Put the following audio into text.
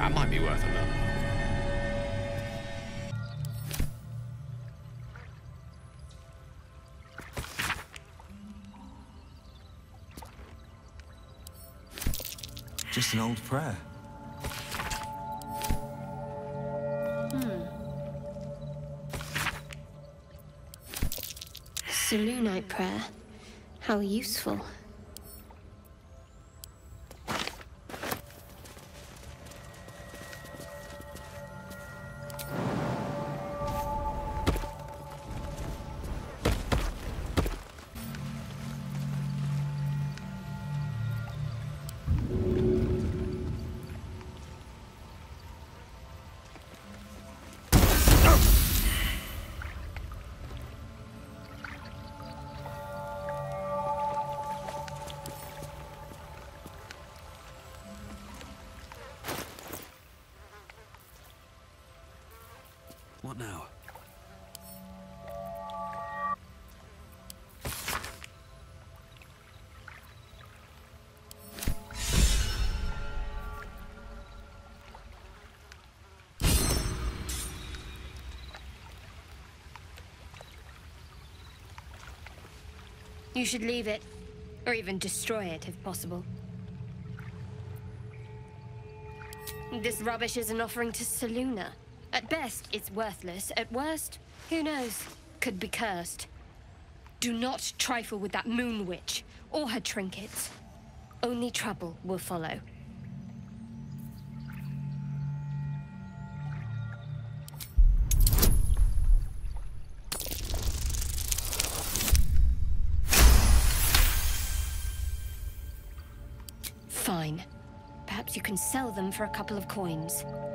That might be worth a look. Just an old prayer. Selûnite prayer. How useful. What now? You should leave it, or even destroy it if possible. This rubbish is an offering to Selûna. At best, it's worthless. At worst, who knows? Could be cursed. Do not trifle with that moon witch, or her trinkets. Only trouble will follow. Fine. Perhaps you can sell them for a couple of coins.